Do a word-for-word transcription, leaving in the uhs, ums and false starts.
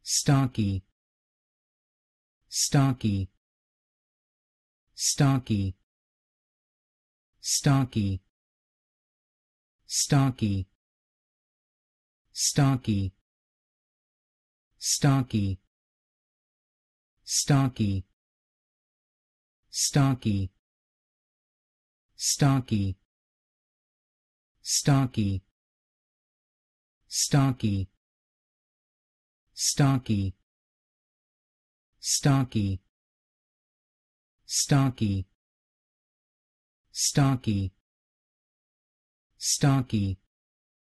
Starkey, Starkey, Starkey, Starkey, Starkey, Starkey, Starkey, Starkey, Starkey, Starkey, Starkey, Starkey, Starkey, Starkey, Starkey, Starkey, Starkey,